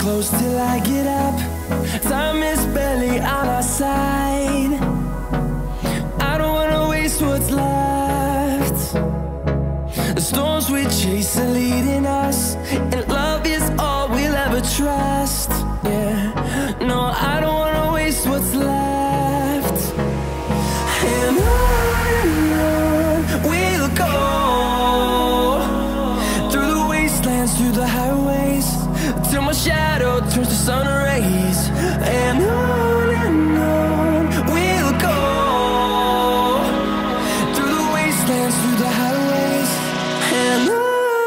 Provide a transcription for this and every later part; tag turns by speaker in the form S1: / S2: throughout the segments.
S1: close till I get up. Time is barely on our side. I don't wanna waste what's left. The storms we chase are leading us, and love is all we'll ever trust. Yeah, no, I don't wanna waste what's left. And on we'll go, through the wastelands, through the highways, till my shadow turns to sun rays. And on we'll go, through the wastelands, through the highways, and on we'll go.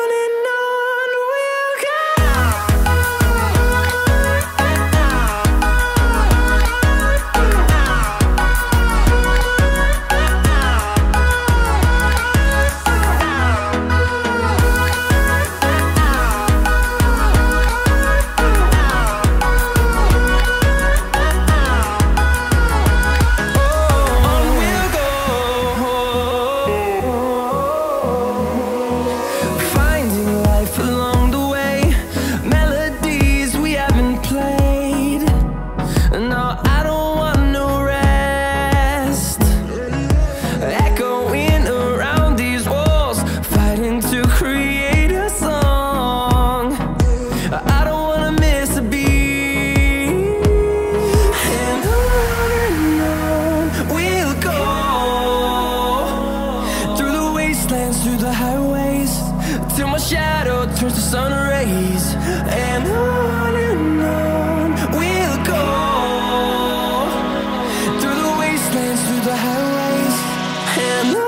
S1: Through the highways, till my shadow turns to sun rays. And on we'll go, through the wastelands, through the highways, and on we'll go.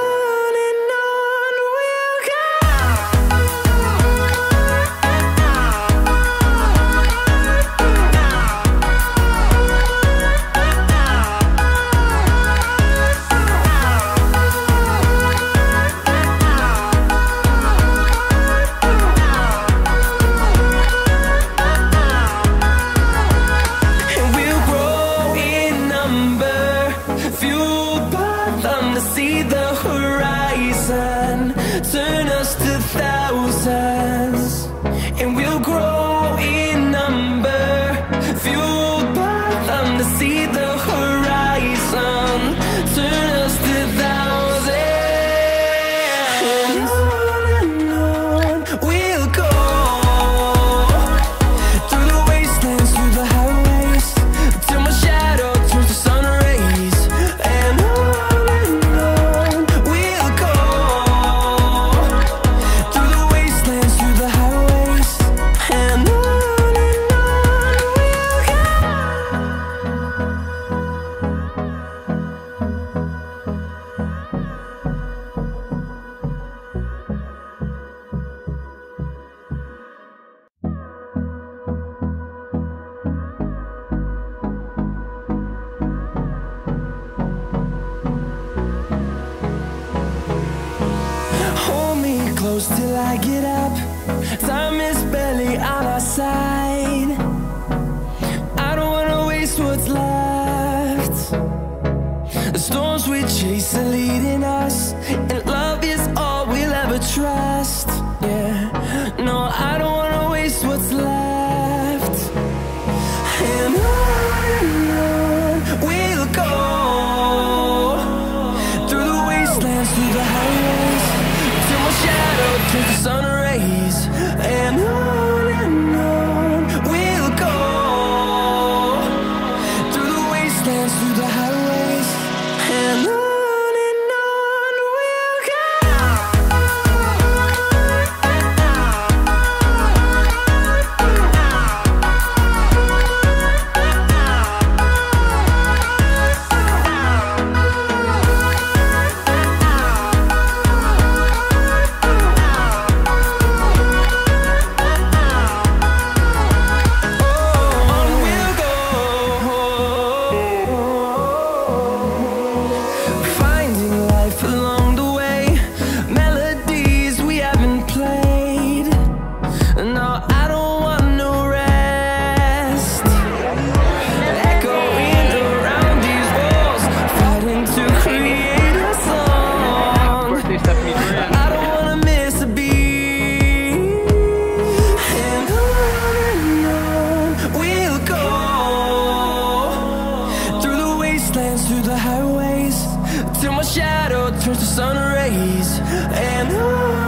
S1: Fueled by them to see the horizon, turn us to thousands, and we'll grow in number. Fueled by them to see the horizon, turn us to thousands, and on we'll go, through the wastelands, through the highways, till my shadow turns to sun rays. And on we'll go, through the wastelands, through the highways, and on we'll go. Hold me close till I get up. Time is barely on our side. I don't wanna waste what's left. The storms we chase are leading us, and love is all we'll ever trust. Yeah, no, I don't wanna waste what's left. And on we'll go, through the wastelands, through the highways, till my shadow turns to sun rays. And on we'll go, through the wastelands, through the highways, and on we'll go. dance through the highways till my shadow turns to sun rays. And on